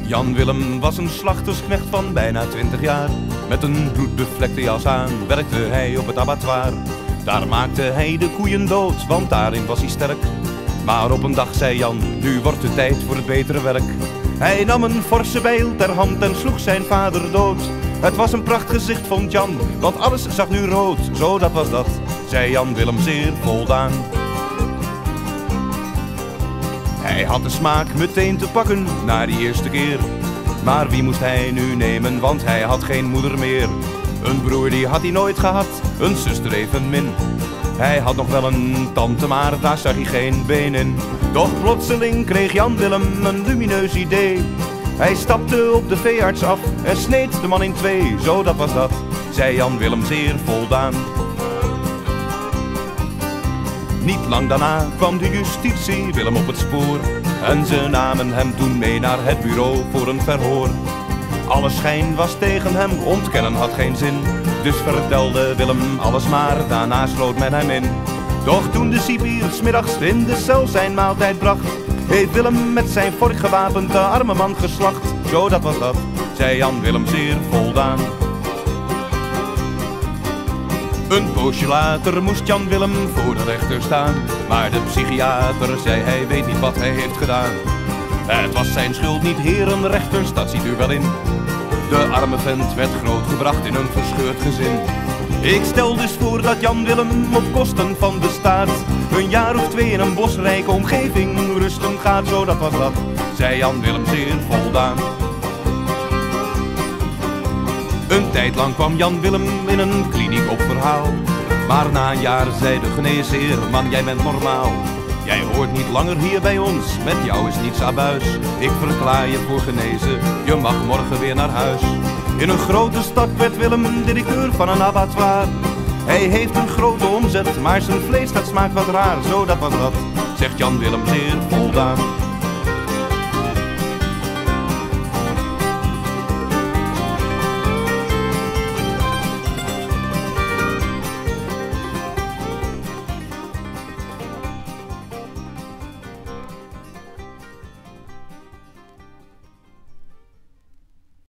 Jan Willem was een slachtersknecht van bijna 20 jaar. Met een bloedbevlekte jas aan werkte hij op het abattoir. Daar maakte hij de koeien dood, want daarin was hij sterk. Maar op een dag zei Jan, nu wordt het tijd voor het betere werk. Hij nam een forse bijl ter hand en sloeg zijn vader dood. Het was een prachtgezicht, vond Jan, want alles zag nu rood. Zo, dat was dat, zei Jan Willem zeer voldaan. Hij had de smaak meteen te pakken na die eerste keer. Maar wie moest hij nu nemen, want hij had geen moeder meer. Een broer die had hij nooit gehad, een zuster evenmin. Hij had nog wel een tante, maar daar zag hij geen been in. Doch plotseling kreeg Jan Willem een lumineus idee. Hij stapte op de veearts af en sneed de man in twee. Zo, dat was dat, zei Jan Willem zeer voldaan. Niet lang daarna kwam de justitie Willem op het spoor. En ze namen hem toen mee naar het bureau voor een verhoor. Alle schijn was tegen hem, ontkennen had geen zin. Dus vertelde Willem alles maar, daarna sloot men hem in. Doch toen de cipier 's middags in de cel zijn maaltijd bracht, heeft Willem met zijn vork gewapend de arme man geslacht. Zo, dat was dat, zei Jan Willem zeer voldaan. Een poosje later moest Jan Willem voor de rechter staan. Maar de psychiater zei hij weet niet wat hij heeft gedaan. Het was zijn schuld niet, heren rechters, dat ziet u wel in. De arme vent werd grootgebracht in een verscheurd gezin. Ik stel dus voor dat Jan Willem op kosten van de staat een jaar of 2 in een bosrijke omgeving rusten gaat. Zo, dat was dat, zei Jan Willem zeer voldaan. Een tijd lang kwam Jan Willem in een kliniek op verhaal. Maar na een jaar zei de geneesheer, man, jij bent normaal. Jij hoort niet langer hier bij ons, met jou is niets abuis. Ik verklaar je voor genezen, je mag morgen weer naar huis. In een grote stad werd Willem directeur van een abattoir. Hij heeft een grote omzet, maar zijn vlees dat smaakt wat raar. Zo, dat was dat, zegt Jan Willem zeer voldaan.